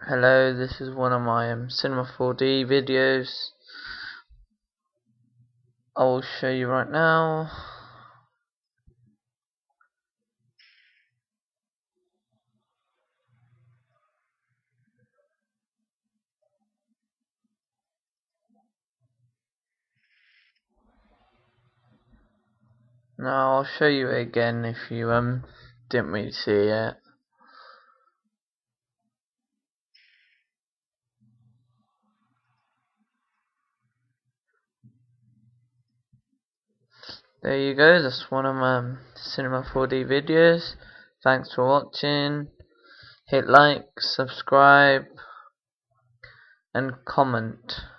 Hello, this is one of my Cinema 4D videos. I will show you right now. Now I'll show you it again if you didn't really see it yet. There you go, that's one of my Cinema 4D videos. Thanks for watching. Hit like, subscribe and comment.